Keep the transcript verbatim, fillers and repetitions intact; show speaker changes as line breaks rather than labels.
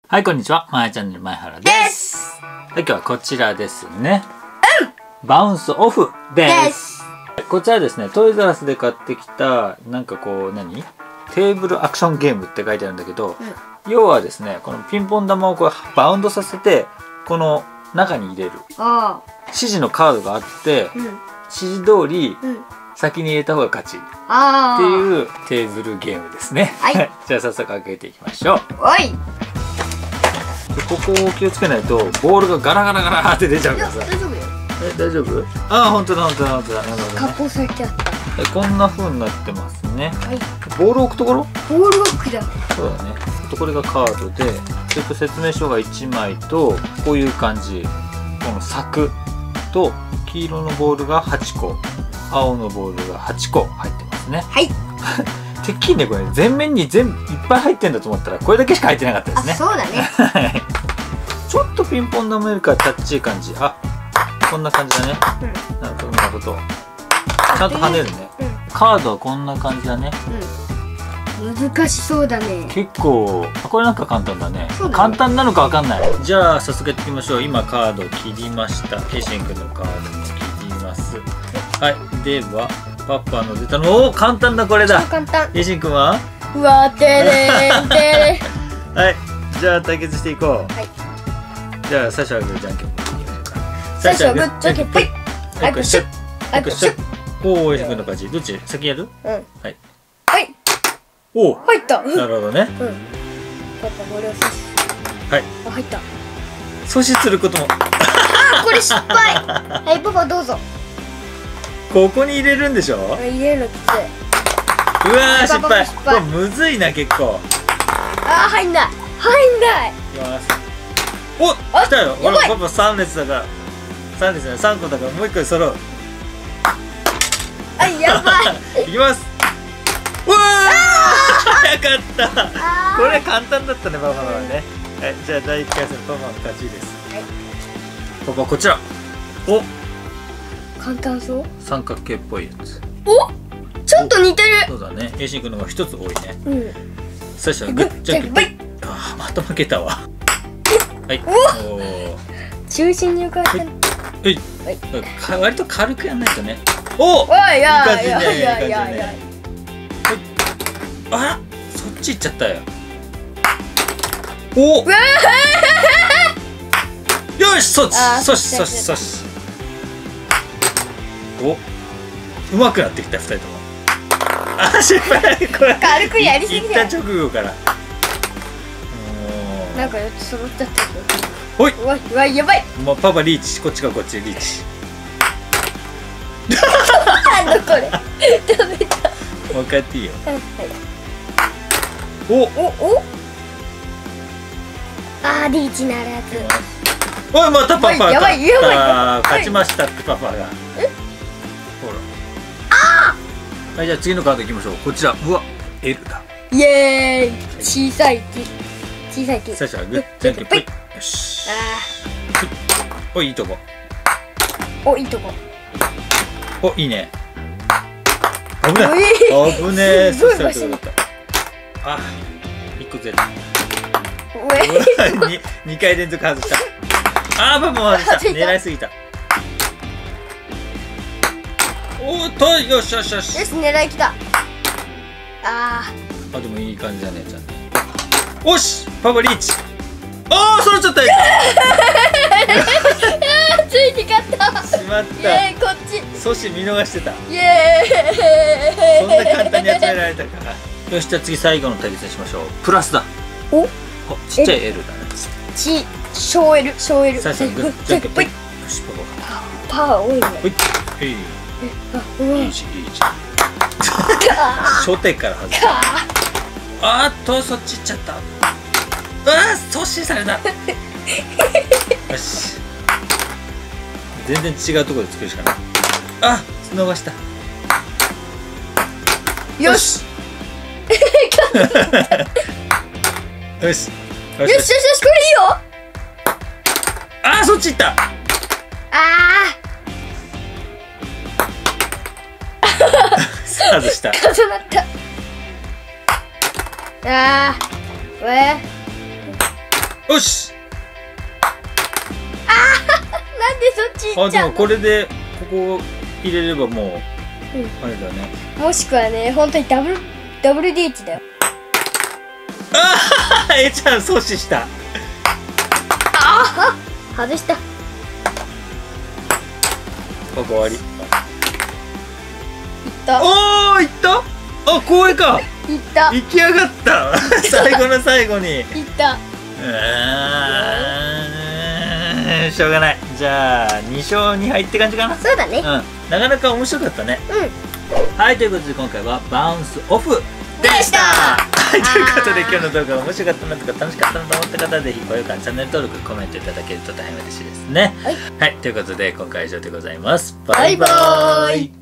はい、こんにちは。まやチャンネル前原です。はい、今日はこちらですね。うん、バウンスオフです。ですこちらですね、トイザらスで買ってきた、なんかこう、何テーブルアクションゲームって書いてあるんだけど、うん、要はですね、このピンポン玉をこうバウンドさせて、この中に入れる。あ指示のカードがあって、うん、指示通り、うん先に入れた方が勝ちっていうテーブルゲームですね。はい、じゃあ早速開けていきましょう。おいここを気をつけないとボールがガラガラガラって出ちゃうからさ。大丈夫よ。え大丈夫？ああ本当だ本当だ本当だ。なるほどね。加工されてあった。こんな風になってますね。はい。ボールを置くところ？ボール置くだ。そうだね。あとこれがカードで、それと説明書がいちまいとこういう感じ。この柵と黄色のボールがはちこ。青のボールがはちこ入ってますね。はい。てっきりねこれ全面に全部いっぱい入ってんだと思ったらこれだけしか入ってなかったですね。そうだね。ちょっとピンポン玉よりかタッチい感じ。あ、こんな感じだね。うん、なるほどなるほど。ちゃんと跳ねるね。うん、カードはこんな感じだね。うん、難しそうだね。結構これなんか簡単だね。だね簡単なのかわかんない。じゃあ早速やっていきましょう。今カードを切りました。ケイシン君のカードも切ります。はい、ではパパの出たのお簡単だこれだ。簡単。ケイシン君は？うわてれーてれ。はい、じゃあ対決していこう。はい。じゃあ最初はグーじゃんけんぽい。最初はグーじゃんけんぽい。はい、グッシュ。はい、グッシュ。おお、ケイシン君の勝ち。どっち？先やる？うん。はい。はい。おお。入った。なるほどね。うん。パパこれを阻止。はい。あ入った。阻止することも。あこれ失敗。はいパパどうぞ。ここに入れるんでしょ？入れるのきつい。うわー失敗。これむずいな結構。あー入んない入んない。いきます。お来たよ。ほらパパさん列だからさん列ねさんこだからもういっこで揃う。あやばい。いきます。うわー早かった。これ簡単だったねパパはね。はいじゃあだいいっかい戦パパの勝ちです。はい。パパこちら。お簡単そう三角形っぽいやつ。おちょっと似てる。そうだね。ケイシン君の方が一つ多いね。うん最初はグッジャンケン。ああまた負けたわ。はいおお中心に浮かべてはい割と軽くやんないとね。おおいい感じねいい感じね。あらそっち行っちゃったよ。およしそっちそしそしそしお、うまくなってきたふたりとも。あ、失敗。これ軽くやりすぎだよ。行った直後から。なんかよっつ揃っちゃったけど。おい。うわ、うわやばい。もうパパリーチ、こっちがこっちリーチ。あのこれ。ダメだ。もう一回やっていいよ。はい。お、お、お。あーリーチならず。おいまたパパ。やばいやばい。勝ちましたってパパが。え？はい、じゃあ次のカードいきましょう。こちら、うわ、エルだ。イエーイ。小さい木。小さい木。最初はグッ、じゃんけんぽい。よし。お、いいとこ。お、いいとこ。お、いいね。危ない。危ねえ。そしたらどうだった。あ、一個ゼロ。に、二回連続外した。あー、パパ外した。狙いすぎた。おっとよしよしよしよし狙いきた。あーあでもいい感じだねちゃんと。おしパパリーチ。ああ揃っちゃったよ。ついに勝った。しまった。イエーイこっち阻止見逃してた。イエーイそんな簡単に集められたから。よしじゃあ次最後の対決にしましょう。プラスだ。おちっちゃい L だね。ち小 L 小 L 最初はグッジャンケンぽい。よしパパパワー多いね。ほいへいいいしいいし初手から外した。あーっとそっち行っちゃった。あー阻止された。よし全然違うところで作るしかない。あ逃した。よしよしよしよしよしこれいいよ。あーそっち行った。ああ外した。重なった。ああ、えよし。
なんでそっち行
あ、でも
っちゃうの？
これでここ入れればもう、
うん、
あれだね。
もしくはね、本当にダブルダブルリーチだよ。
ああ、えちゃん阻止した。
ああ、外した。
ここ終わり。
いった
おお、いった。あ、これか。
いった
行き上がった最後の最後に。
いった
うーん、しょうがない。じゃあに勝に敗って感じかな。
そうだね。
うん、なかなか面白かったね。
うん。
はい、ということで今回はバウンスオフ
でした
はい、ということで今日の動画が面白かったなとか楽しかったなと思った方はぜひ高評価、チャンネル登録、コメントいただけると大変嬉しいですね。
はい、
はい、ということで今回は以上でございます。
バイバーイ。